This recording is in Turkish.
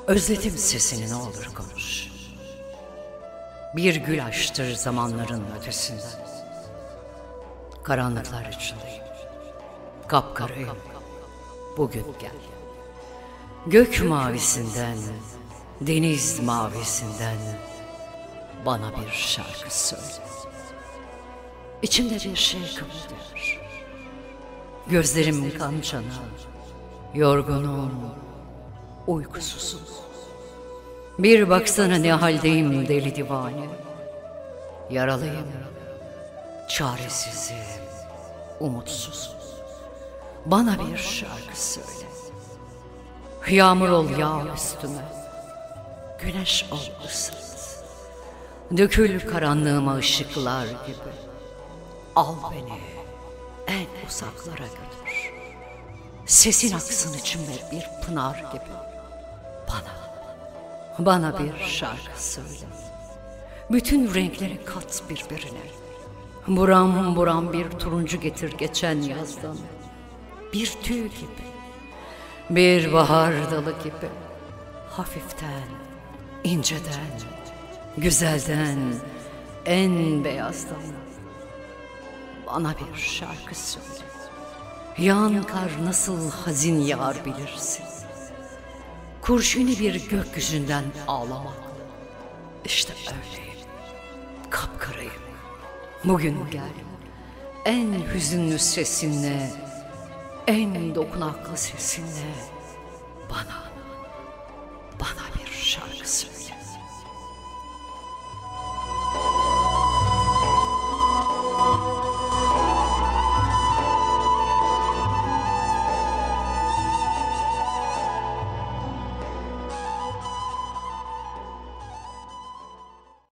Özledim sesini, ne olur konuş. Bir gül açtır zamanların ötesinden. Karanlıklar içindeyim, kapkarayım. Bugün gel. Gök mavisinden, deniz mavisinden bana bir şarkı söyle. İçimde bir şey kımıldıyor. Gözlerim kan çana, yorgunum, uykusuzum. Bir baksana ne haldeyim deli divane. Yaralıyım, çaresizim, umutsuzum. Bana bir şarkı söyle. Yağmur ol yağ üstüme, güneş ol ısıt. Dökül karanlığıma ışıklar gibi. Al beni en uzaklara götür. Sesin aksın içimde bir pınar gibi. Bana bir şarkı söyle. Bütün renkleri kat birbirine. Buram buram bir turuncu getir geçen yazdan. Bir tüy gibi, bir bahar dalı gibi. Hafiften, inceden, güzelden, en beyazdan. Bana bir şarkı söyle. Yağan kar nasıl hazin yağar bilirsin. Kurşuni bir gökyüzünden ağlamak. İşte öyleyim, kapkarayım. Bugün gel, en hüzünlü sesinle, en dokunaklı sesinle bana bir şarkı söyle.